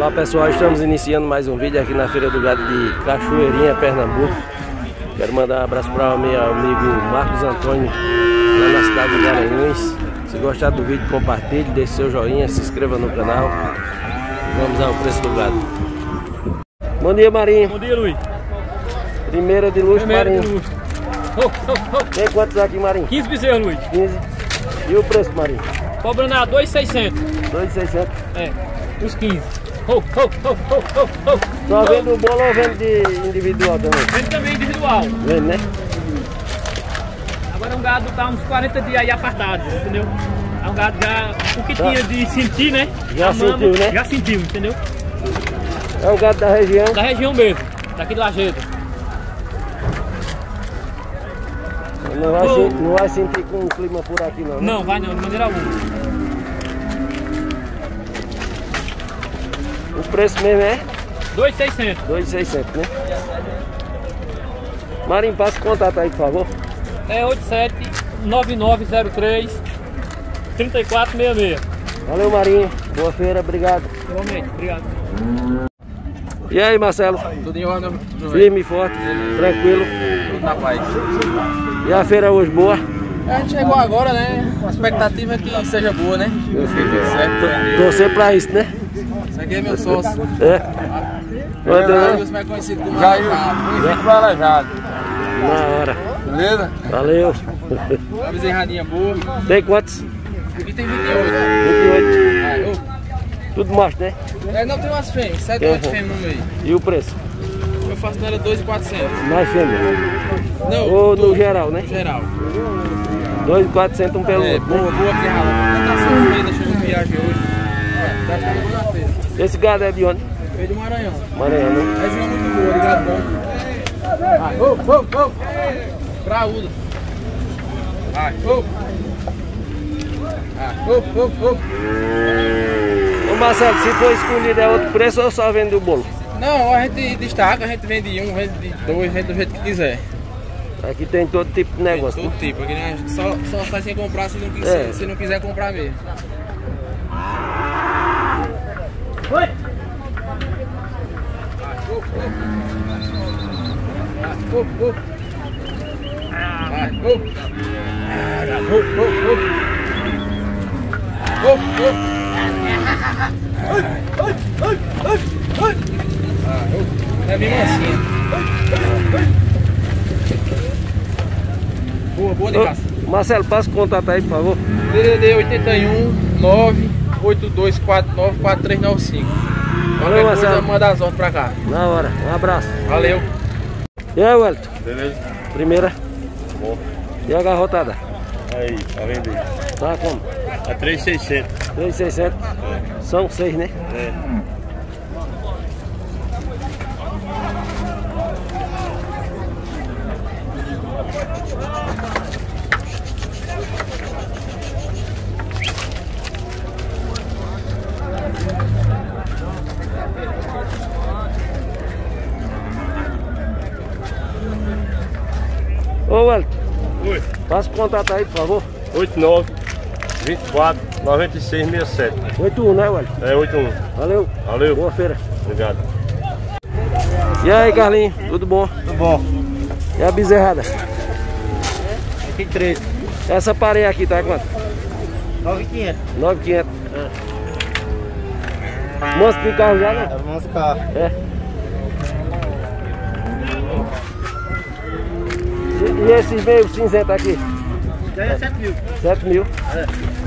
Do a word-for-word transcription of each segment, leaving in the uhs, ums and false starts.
Olá pessoal, estamos iniciando mais um vídeo aqui na Feira do Gado de Cachoeirinha, Pernambuco. Quero mandar um abraço para o meu amigo Marcos Antônio, lá na cidade de Garanhuns. Se gostar do vídeo, compartilhe, deixe seu joinha, se inscreva no canal. Vamos ao preço do gado. Bom dia, Marinho. Bom dia, Luiz. Primeira de luxo, Primeira Marinho. de luxo. Oh, oh, oh. Tem quantos aqui, Marinho? quinze bezerros, Luiz. quinze. E o preço, Marinho? Cobrando a dois mil e seiscentos. dois mil e seiscentos. É, os quinze. Oh, oh, oh, oh, oh, oh. Só vende o bolo ou vende de individual também? Vende também individual. Vende, né? Agora um gado tá uns quarenta dias aí apartado, entendeu? É um gado já, o que Tá. tinha de sentir, né? Já A mama, sentiu, né? Já sentiu, entendeu? É o gado da região. Da região mesmo, daqui de Lajeado. Não vai, Oh. sen- não vai sentir com o clima por aqui não, né? Não, vai não, de maneira alguma. O preço mesmo é dois mil e seiscentos. dois mil e seiscentos, né? Marinho, passa o contato aí, por favor. É oito sete nove nove zero três três quatro seis seis. Valeu, Marinho. Boa feira, obrigado. Igualmente, obrigado. E aí, Marcelo? Tudo em ordem, Firme e forte, tranquilo. tudo na paz. E a feira hoje boa? A gente chegou agora, né? A expectativa é que seja boa, né? Tudo certo. Torcer pra isso, né? Isso aqui é meu sócio. É. Manda, Jair, mais conhecido como Alejado. na hora. Beleza? Valeu. Uma bezerradinha boa. Tem quantos? Aqui tem vinte e oito. vinte e oito. Ah, Tudo macho, né? eu- É, não, tem umas fêmeas, sete ou oito Uhum. fêmeas no meio. E o preço? Eu faço nela dois mil e quatrocentos. Mais fêmea. Não, Ou no tudo, geral, né? geral. dois mil e quatrocentos um pelo É, outro, boa, né? boa pirralada. Plantação no meio, deixa eu viagem hoje. É, tá ficando boa na feira. Esse gado é de onde? Veio do Maranhão. Maranhão, né? Região muito boa, ligado bom. Vai, ô, ô, ô. Graúdo. Vai, ô. Vai, ô, ô, ô. Ô Marcelo, se for escolhido é outro preço ou só vende o bolo? Não, a gente destaca, a gente vende um, vende dois, vende do jeito que quiser. Aqui tem todo tipo de negócio, Todo né? tipo, aqui né, a gente só, só faz sem comprar se não, quiser, É. se não quiser comprar mesmo. Oi! Vai, ô, ô. Vai, ô, ô. Vai, ô. Vai, ô, ô, ô. Ô, ô. Ah, ô. É bem mansinha. Boa, boa de Ô, caça. Marcelo, passa o contato aí, por favor. D D D oito um nove oito dois quatro nove quatro três nove cinco. Valeu, Qualquer coisa, Marcelo. manda as ordens pra cá. Na hora. Um abraço. Valeu. E aí, Wellington? Beleza? Primeira. Bom. E a garrotada? Aí, tá vender. Tá como? A três mil e seiscentos. três mil e seiscentos. São seis, né? É. Ô, Wellington, Oi. passa o contato aí, por favor. oito nove vinte e quatro noventa e seis sessenta e sete. oito um, né, Wellington? É oito um. Valeu. Valeu. Boa feira. Obrigado. E aí, Carlinhos? Tudo bom? Tudo bom. E a bezerrada? Tem três. Essa pareia aqui tá quanto? nove mil e quinhentos. nove mil e quinhentos. Monstro de carro já, né? Vamos ficar. É. E, e esses meio cinzentos aqui? Já é sete mil. sete mil. É.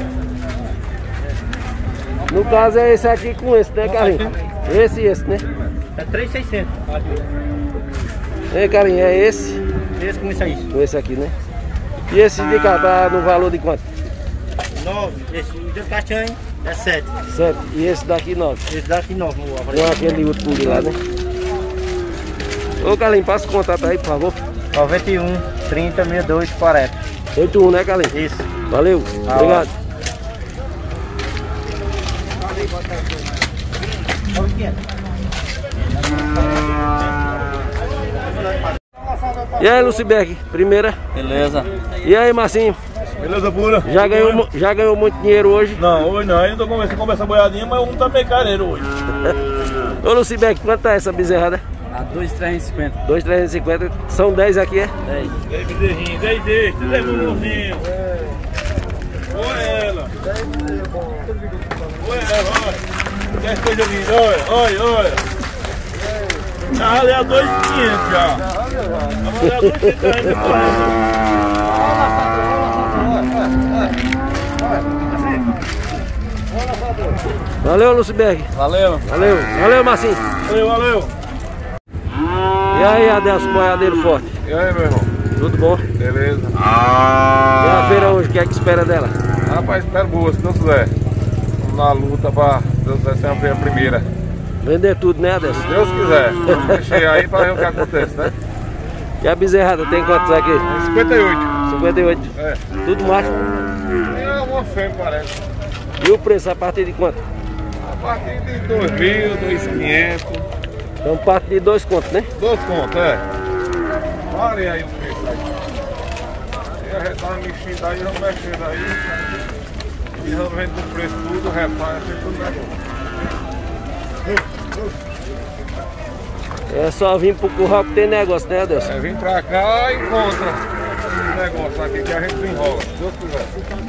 No caso é esse aqui com esse, né, Carlinhos? Esse e esse, né? É três mil e seiscentos. É, Carlinhos, é esse Esse com isso aí. com esse aqui, né? E esse de cá tá no valor de quanto? nove. Esse de castanho é sete. sete. E esse daqui nove. Esse daqui nove. Com aquele último de lá, né? Ô, Carlinhos, passa o contato aí, por favor. noventa e um, trinta, sessenta e dois, quarenta. oito um, né, Carlinhos? Isso. Valeu. Obrigado. E aí, Luciberg, primeira. Beleza. E aí, Marcinho? Beleza pura? Já ganhou, já ganhou muito dinheiro hoje? Não, hoje não. Ainda tô começando a comer essa boiadinha, mas um tá meio careiro hoje. Ô Lucibeck, quanto tá essa bezerrada? A dois mil trezentos e cinquenta. dois mil trezentos e cinquenta. São dez aqui, é? dez. dez bezerrinhos, dez destes, dez bumbumzinhos. Olha ela. Olha ela, olha. dez coisas lindas, olha, olha, olha. Já ralei a dois mil e quinhentos já. Já ralei a dois mil e quinhentos. Valeu, Lucibeck. Valeu. Valeu. Valeu, Marcinho. Valeu, valeu. E aí, Adelson, boiadeiro forte? E aí, meu irmão? Tudo bom? Beleza. E a feira hoje, o que é que espera dela? Rapaz, espero boa, se Deus quiser. Vamos na luta pra Deus quiser ser a feira primeira. Vender tudo, né, Adelson? Se Deus quiser. Vamos mexer aí pra ver o que acontece, né? E a bezerrada, tem quantos aqui? cinquenta e oito. cinquenta e oito. É. Tudo macho. É uma fêmea, parece. E o preço a partir de quanto? A partir de dois mil, dois mil e quinhentos. Então parte de dois contos, né? Dois contos, é. Parem aí o preço aí. E a gente tá mexendo aí, vamos mexendo aí. E vamos vendo o preço tudo, repara, tem tudo negócio. É só vir pro curral que tem negócio, né, Adelson? É, vem pra cá e encontra esse negócio aqui que a gente enrola, se Deus quiser.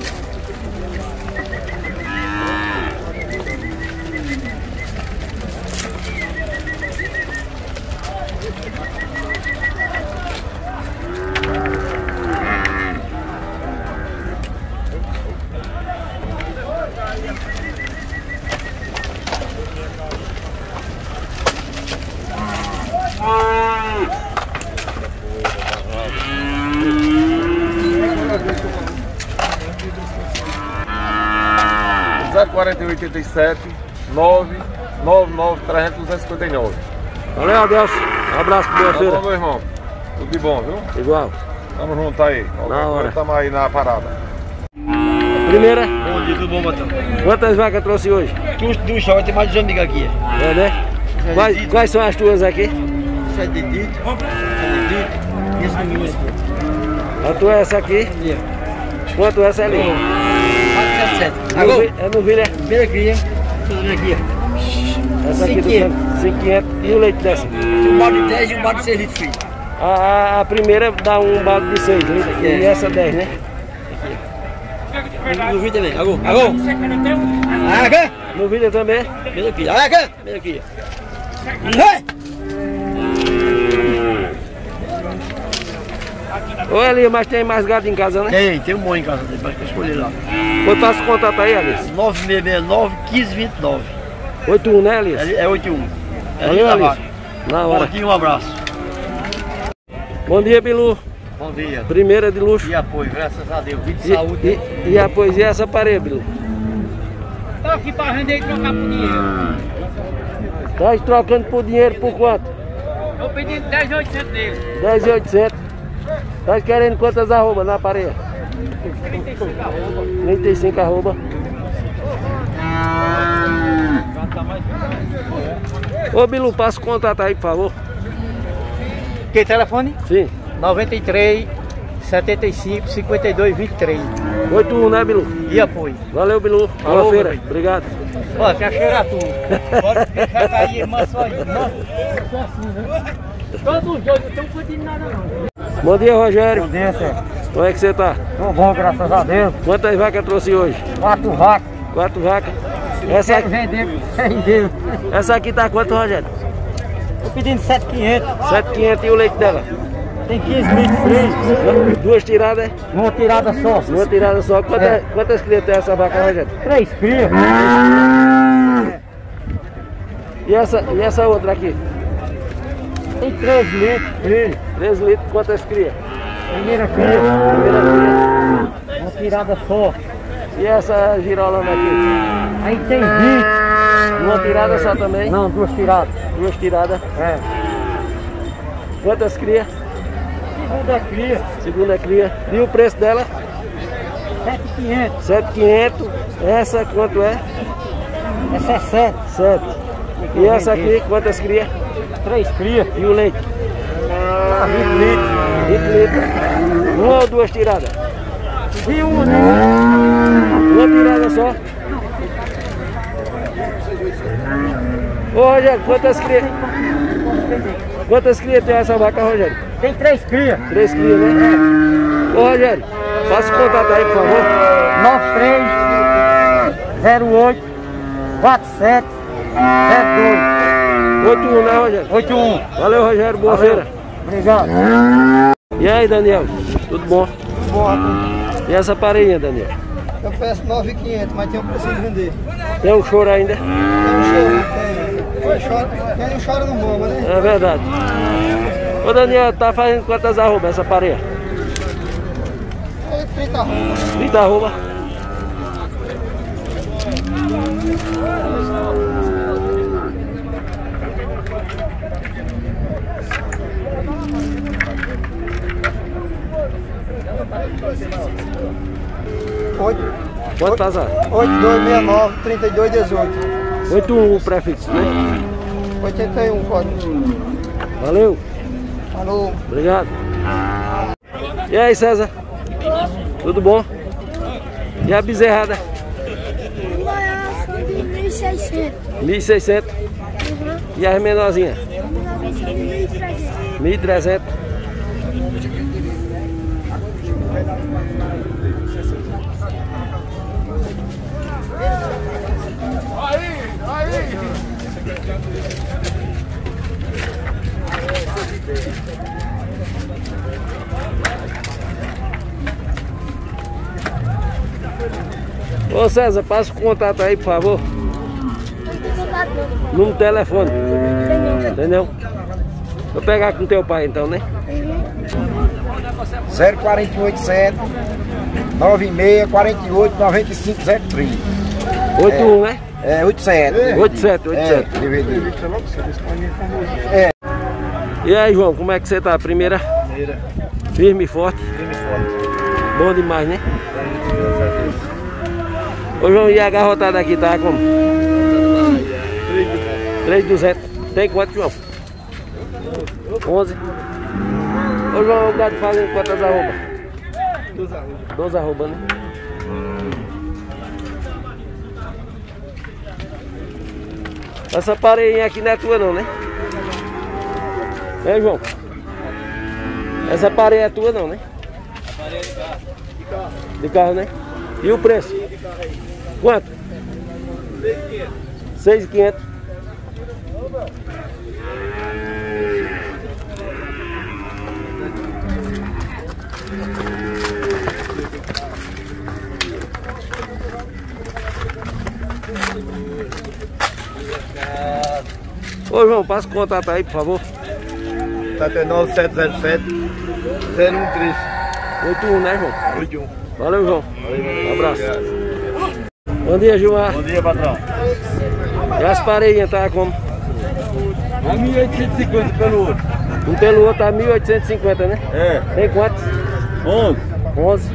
zero quarenta e oitenta e sete, nove nove nove, trezentos, duzentos e cinquenta e nove. Valeu, Adelson. Um abraço pro boa Tá feira. bom, meu irmão? Tudo de bom, viu? Igual. Tamo junto aí. Na hora. Tamo aí na parada. Primeira, Bom dia, tudo bom, Matão? quantas vacas trouxe hoje? Tu, tu chama, tem mais de amigos aqui. É, né? Quais, quais são as tuas aqui? Sete de dito, sete de dito, e esse domingo aqui. A tua é essa aqui? Quanto essa é ali? quatro sete sete. É no vi- É no vilha? Primeira cria, tudo aqui, ó. Essa aqui do Cinquenta. cinco mil e quinhentos. E o leite dessa? Tem um balde de dez e um balde de seis litros frio. A, a, a primeira dá um balde de seis litros. É. E essa dez, né? No vídeo também. Agô, agô. Ah, cá. No vilha também? Primeira cria. Ah, cá. Primeira cria. Vai. Ô Eli, mas tem mais gado em casa, né? Tem, tem um monte em casa dele, pra escolher lá. Pois passa o contato aí, Elias. nove seis seis nove, um cinco dois nove. oito um, né, Elias? É, é oito um. É Valeu, ali da Elias. vaca. Na Bom, hora. aqui um abraço. Bom dia, Bilu. Bom dia. Primeira de luxo. E apoio, graças a Deus. Vida E, de saúde. e, e a poesia essa parede, Bilu. Tô aqui pra vender e trocar por dinheiro. Tá trocando por dinheiro por quanto? Tô pedindo dez mil e oitocentos dele. dez mil e oitocentos. Tá querendo quantas arrobas na parede? trinta e cinco arroba. trinta e cinco arroba. Ô Bilu, passa o contato aí, por favor. Que telefone? Sim. noventa e três, setenta e cinco, cinquenta e dois, vinte e três. oito um, né, Bilu? E apoio. Valeu, Bilu. Boa Alô, feira. meu filho. Obrigado. Ó, quer cheirar tudo. Pode ficar cair, mas só aí. Todos os dois não estão curtindo nada não. Bom dia, Rogério. Bom dia, senhor. Como é que você tá? Tô bom, graças a Deus. Quantas vacas trouxe hoje? Quatro vacas. Quatro vacas. Essa, Quero vender, vender. essa aqui tá quanto, Rogério? Tô pedindo sete mil e quinhentos. sete mil e quinhentos e o leite dela? Tem quinze litros frio. Duas tiradas? Uma tirada só. Uma tirada só. Quantas, É. quantas crias tem essa vaca, Rogério? Três crias. E essa, e essa outra aqui? Tem três litros frio. três litros, quantas crias? Primeira cria. Primeira cria. Uma tirada só. E essa girolando aqui? Aí tem vinte. Uma tirada só também? Não, duas tiradas. Duas tiradas. É. Quantas crias? Segunda cria. Segunda cria. E o preço dela? sete mil e quinhentos. sete mil e quinhentos. Essa quanto é? Essa é sete. sete. E essa aqui, quantas crias? Três crias. E o leite? vinte litros. vinte litros. Uma ou duas tiradas? E uma, né? Uma tirada só. Ô Rogério, quantas crias? Quantas crias tem essa vaca, Rogério? Tem três crias. Três crias, né? Ô Rogério, faça o contato aí, por favor. nove três zero oito quatro sete zero dois. oito um, né, Rogério? oito um. Valeu, Rogério, boa Valeu. feira. Obrigado. E aí, Daniel? Tudo bom? Bom, rapaz. E essa pareinha, Daniel? Eu peço nove mil e quinhentos, mas tem um preço de vender. Tem um choro ainda? Tem um choro, tem. Quem chora, quem não chora não bomba, né? É verdade. Ô Daniel, tá fazendo quantas arrobas essa pareia? É trinta arrobas. trinta arroba. Quanto passa? oito dois seis nove, trinta e dois, dezoito. oito um o prefixo, né? oitenta e um, código. Valeu. Falou. Obrigado. E aí, César? Tudo bom? E a bezerrada? mil e seiscentos. mil e seiscentos. Uhum. E as menorzinhas? mil e trezentos. Ô César, passa o contato aí, por favor. No telefone. Entendeu? Vou pegar com teu pai então, né? zero quatro oito sete nove seis quatro oito nove cinco zero três. oito um, né? É, oito sete. oito sete, oito sete. É. E aí, João, como é que você tá? Primeira? Primeira. Firme e forte? Firme e forte. Bom demais, né? Ô João, e a garrotada aqui tá como? três mil e duzentos. Tem quanto, João? onze. Ô João, o gado fazendo quantas arrobas? doze arrobas, né? Essa pareinha aqui não é tua não, né? É, João? Essa pareinha é tua não, né? A parede de carro. De carro. De carro, né? E o preço? Quanto? seis mil e quinhentos. Ô João, passa o contato aí, por favor. Tá até nove sete zero sete zero um três. oito um, né, João? oito um. Valeu, João. Um abraço. Bom dia, Gilmar. Bom dia, patrão. E as pareinhas tá como? A mil oitocentos e cinquenta pelo outro. Um pelo outro tá mil oitocentos e cinquenta, né? É. Tem quantos? onze. onze.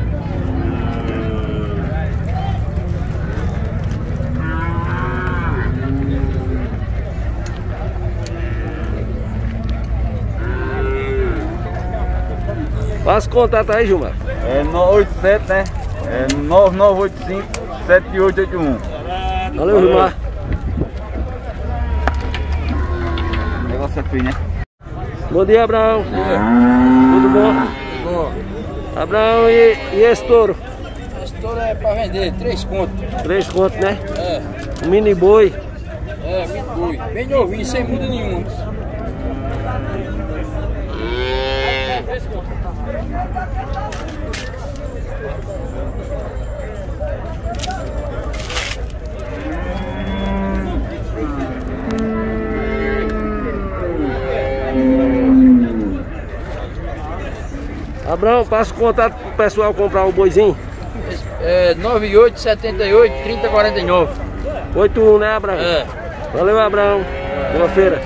Passa o contato aí, Gilmar. É nove oito sete, né? É nove nove oito cinco sete oito oito um. Valeu, Gilmar. O negócio é fino, né? Bom dia, Abraão. Tudo bom? Bom, Abraão, e, e esse touro? esse touro é pra vender, três contos. Três contos, né? É, Um mini boi. é, muito boi. Bem novinho, sem muda nenhuma. Abraão, passa o contato pro pessoal comprar o boizinho. É nove oito sete oito trinta quarenta e nove. oito um, né, Abraão? É. Valeu, Abraão. Boa feira.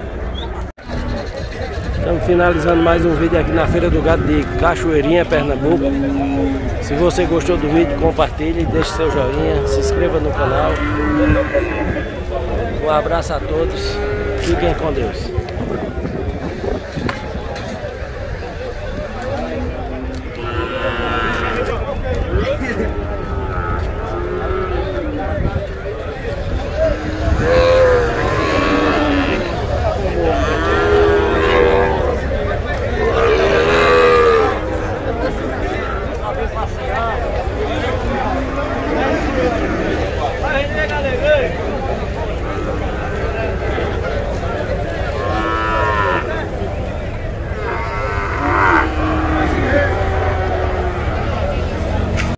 Estamos finalizando mais um vídeo aqui na Feira do Gado de Cachoeirinha, Pernambuco. Se você gostou do vídeo, compartilhe, deixe seu joinha, se inscreva no canal. Um abraço a todos. Fiquem com Deus.